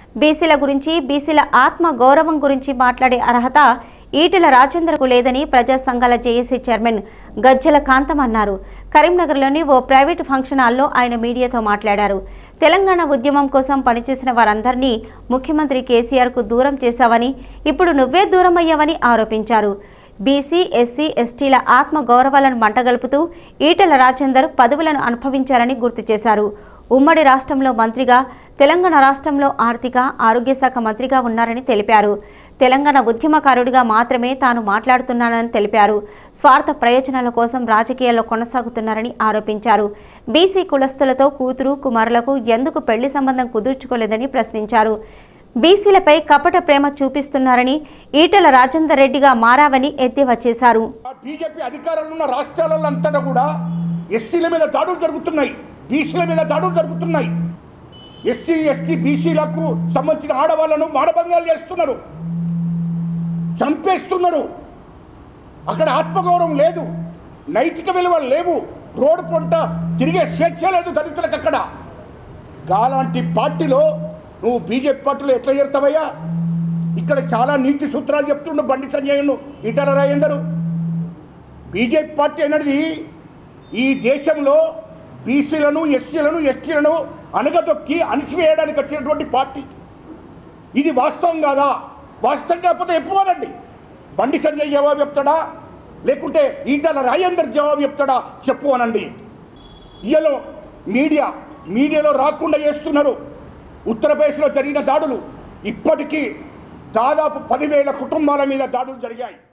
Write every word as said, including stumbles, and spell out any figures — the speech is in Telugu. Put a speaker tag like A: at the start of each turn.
A: బీసీల గురించి, బీసీల ఆత్మ గౌరవం గురించి మాట్లాడే అర్హత ఈటెల రాజేందర్కు లేదని ప్రజా సంఘాల జేఏసీ చైర్మన్ గజ్జల కాంతం అన్నారు. కరీంనగర్లోని ఓ ప్రైవేటు ఫంక్షన్ హాల్లో ఆయన మీడియాతో మాట్లాడారు. తెలంగాణ ఉద్యమం కోసం పనిచేసిన వారందరినీ ముఖ్యమంత్రి కేసీఆర్కు దూరం చేశావని, ఇప్పుడు నువ్వే దూరం అయ్యావని ఆరోపించారు. బీసీ, ఎస్సీ, ఎస్టీల ఆత్మ గౌరవాలను మంటగలుపుతూ ఈటెల రాజేందర్ పదవులను అనుభవించారని గుర్తు చేశారు. ఉమ్మడి రాష్ట్రంలో మంత్రిగా, తెలంగాణ రాష్ట్రంలో ఆర్థిక, ఆరోగ్య శాఖ మంత్రిగా ఉన్నారని తెలిపారు. తెలంగాణ ఉద్యమకారుడిగా మాత్రమే తాను మాట్లాడుతున్నానని తెలిపారు. స్వార్థ ప్రయోజనాల కోసం రాజకీయాల్లో కొనసాగుతున్నారని ఆరోపించారు. బీసీ కులస్తులతో కూతురు, కుమారులకు ఎందుకు పెళ్లి సంబంధం కుదుర్చుకోలేదని ప్రశ్నించారు. బీసీలపై కపట ప్రేమ చూపిస్తున్నారని, ఈటెల రాజేందర్ రెడ్డిగా మారావని ఎద్దేవా చేశారు.
B: బీజేపీ అధికారంలో ఉన్న రాష్ట్రాలంతటా కూడా ఎస్సీల మీద దాడులు జరుగుతున్నాయి, బీసీల మీద దాడులు జరుగుతున్నాయి. ఎస్సీ, ఎస్టీ, బీసీలకు సంబంధించిన ఆడవాళ్లను మానభంగాలు చేస్తున్నారు, చంపేస్తున్నారు. అక్కడ ఆత్మగౌరవం లేదు, నైతిక విలువలు లేవు, రోడ్డు పొంట తిరిగే స్వేచ్ఛ లేదు దళితులకు. అక్కడ అలాంటి పార్టీలో నువ్వు బీజేపీ పార్టీలో ఎట్లా చేరుతావయ్యా? ఇక్కడ చాలా నీతి సూత్రాలు చెప్తుండు బండి సంజయ్ను, ఈటెల రాజేందర్. బీజేపీ పార్టీ అనేది ఈ దేశంలో బీసీలను, ఎస్సీలను, ఎస్టీలను అనగదొక్కి అణిసివేయడానికి వచ్చినటువంటి పార్టీ. ఇది వాస్తవం కాదా? వాస్తవం కాకపోతే ఎప్పుడోనండి బండి సంజయ్ జవాబు చెప్తాడా, లేకుంటే ఈటెల రాజేందర్ జవాబు చెప్తాడా చెప్పు అనండి. ఇయలో మీడియా మీడియాలో రాకుండా చేస్తున్నారు. ఉత్తరప్రదేశ్లో జరిగిన దాడులు ఇప్పటికీ దాదాపు పదివేల కుటుంబాల మీద దాడులు జరిగాయి.